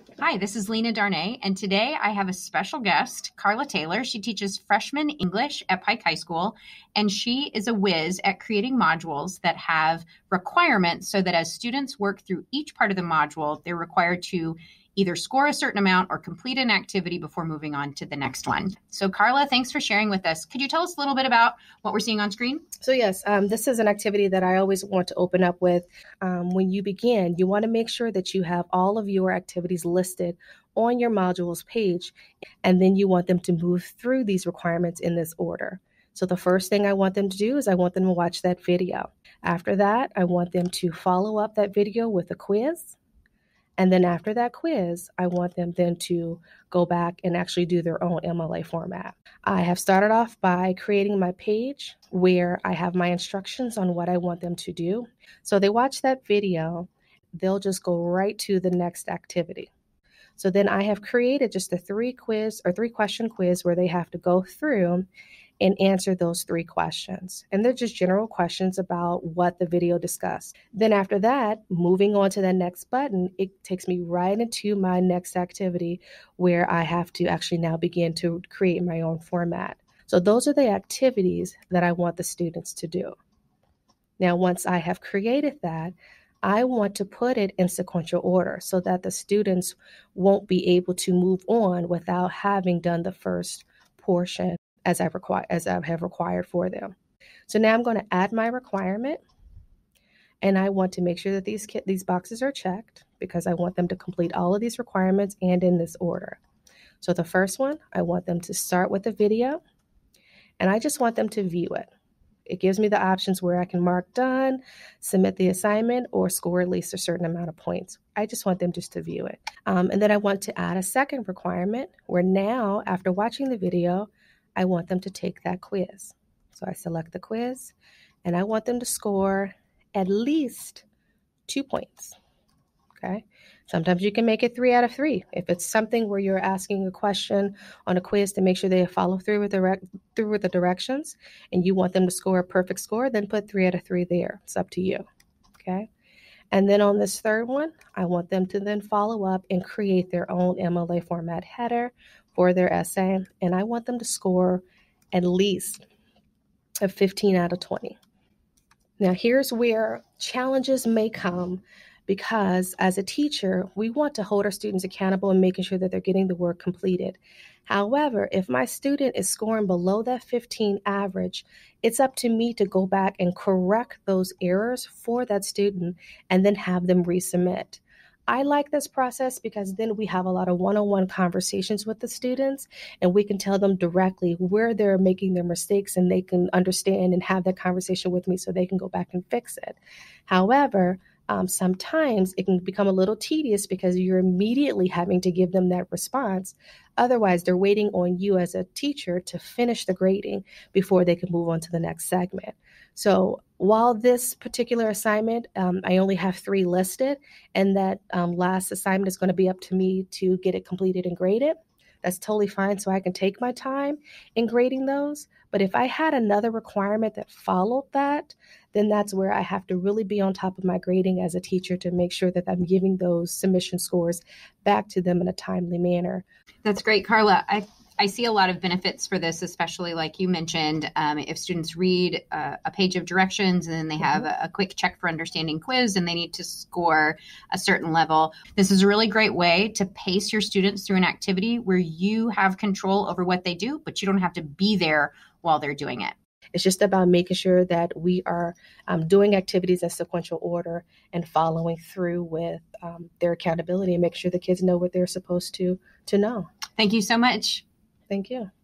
Hi, this is Lena Darnay, and today I have a special guest, Carla Taylor. She teaches freshman English at Pike High School, and she is a whiz at creating modules that have requirements so that as students work through each part of the module, they're required to either score a certain amount or complete an activity before moving on to the next one. So Carla, thanks for sharing with us. Could you tell us a little bit about what we're seeing on screen? So yes, this is an activity that I always want to open up with. When you begin, you want to make sure that you have all of your activities listed on your modules page, and then you want them to move through these requirements in this order. So the first thing I want them to do is I want them to watch that video. After that, I want them to follow up that video with a quiz. And then after that quiz, I want them then to go back and actually do their own MLA format. I have started off by creating my page where I have my instructions on what I want them to do. So they watch that video, they'll just go right to the next activity. So then I have created just a 3-question quiz where they have to go through and answer those 3 questions. And they're just general questions about what the video discussed. Then after that, moving on to the next button, it takes me right into my next activity where I have to actually now begin to create my own format. So those are the activities that I want the students to do. Now, once I have created that, I want to put it in sequential order so that the students won't be able to move on without having done the first portion as I have required for them. So now I'm going to add my requirement, and I want to make sure that these boxes are checked because I want them to complete all of these requirements and in this order. So the first one, I want them to start with the video, and I just want them to view it. It gives me the options where I can mark done, submit the assignment, or score at least a certain amount of points. I just want them just to view it. And then I want to add a second requirement where now, after watching the video, I want them to take that quiz. So I select the quiz, and I want them to score at least 2 points. Okay. Sometimes you can make it 3 out of 3. If it's something where you're asking a question on a quiz to make sure they follow through with the directions, and you want them to score a perfect score, then put 3 out of 3 there. It's up to you. Okay. And then on this third one, I want them to then follow up and create their own MLA format header for their essay, and I want them to score at least a 15 out of 20. Now, here's where challenges may come because as a teacher, we want to hold our students accountable and making sure that they're getting the work completed. However, if my student is scoring below that 15 average, it's up to me to go back and correct those errors for that student and then have them resubmit. I like this process because then we have a lot of one-on-one conversations with the students, and we can tell them directly where they're making their mistakes, and they can understand and have that conversation with me so they can go back and fix it. However, sometimes it can become a little tedious because you're immediately having to give them that response. Otherwise, they're waiting on you as a teacher to finish the grading before they can move on to the next segment. So while this particular assignment, I only have 3 listed, and that last assignment is going to be up to me to get it completed and graded, that's totally fine. So I can take my time in grading those. But if I had another requirement that followed that, then that's where I have to really be on top of my grading as a teacher to make sure that I'm giving those submission scores back to them in a timely manner. That's great, Carla. I see a lot of benefits for this, especially like you mentioned, if students read a page of directions and then they have a quick check for understanding quiz and they need to score a certain level. This is a really great way to pace your students through an activity where you have control over what they do, but you don't have to be there while they're doing it. It's just about making sure that we are doing activities in sequential order and following through with their accountability and making sure the kids know what they're supposed to know. Thank you so much. Thank you.